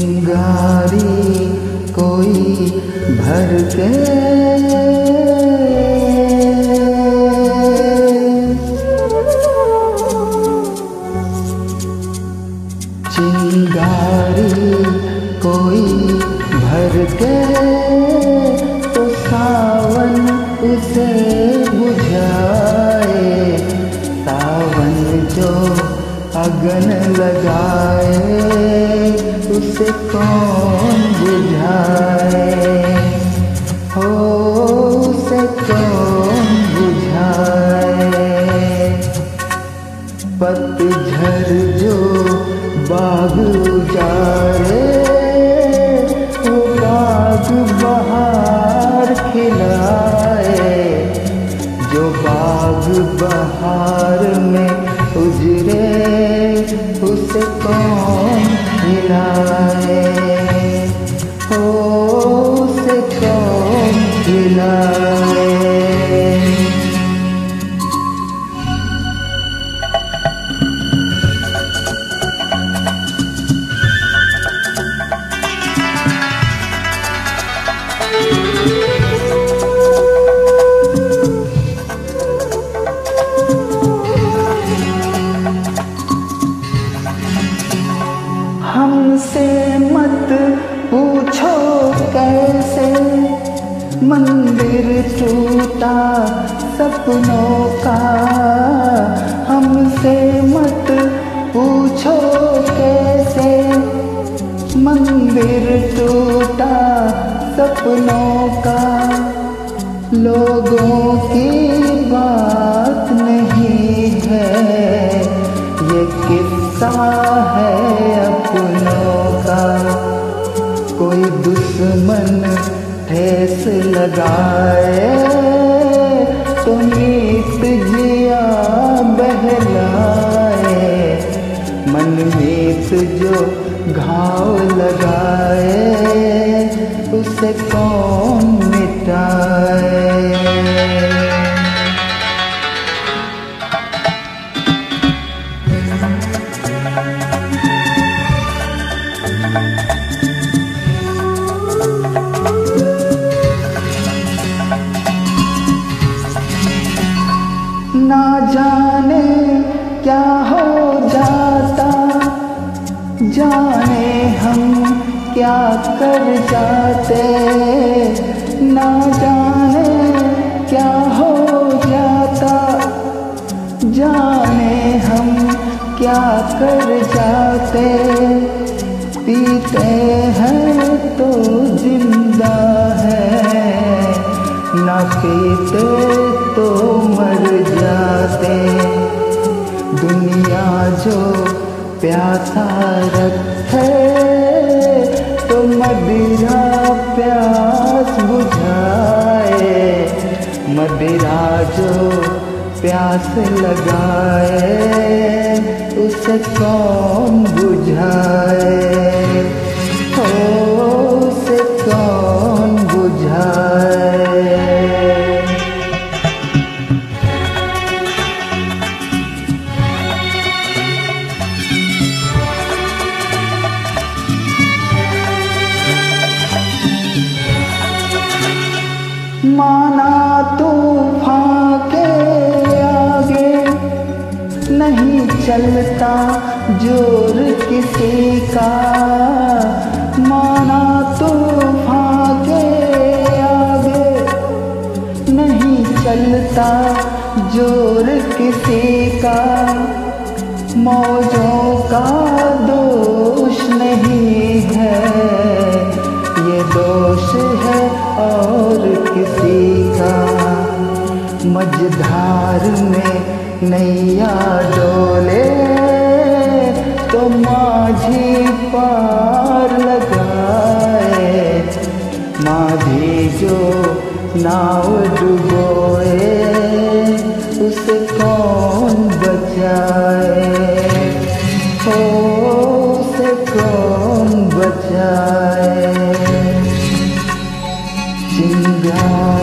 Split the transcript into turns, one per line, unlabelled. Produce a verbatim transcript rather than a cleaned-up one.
चिंगारी कोई भर के चिंगारी कोई भर के तो सावन उसे बुझाए। सावन जो अगन लगाए उसे कौन बुझाए, हो उसे कौन बुझाए। पतझड़ जो बाग उजाड़े वो बाग बहार खिलाए। जो बाग बहार में उजरे उसे कौन खिलाए, हो उसे कौन खिलाए। हमसे मत पूछो कैसे मंदिर टूटा सपनों का। हमसे मत पूछो कैसे मंदिर टूटा सपनों का। लोगों की बात नहीं है ये किस्सा है अपनों का। कोई दुश्मन ठेस लगाए तो मीत जिया बहलाए। मन मीत जो घाव लगाए उसे कौन मिटाए। ना जाने क्या हो जाता, जाने हम क्या कर जाते। ना जाने क्या हो जाता, जाने हम क्या कर जाते। पीते हैं तो जिंदा है, ना पीते तो मर जाते। दुनिया जो प्यासा रखे तो मदिरा प्यास बुझाए। मदिरा जो प्यास लगाए उसे कौन बुझाए, हो उसे कौन बुझाए। माना तूफान के आगे नहीं चलता जोर किसी का। माना तूफान के आगे नहीं चलता जोर किसी का। मौजों का दोष नहीं है ये दोष है और किसी का। मझधार में नैया डोले तो माझी पार लगाए। माझी जो नाव डुबोए उसे कौन बचाए, हो उसे कौन बचाए। चिंगारी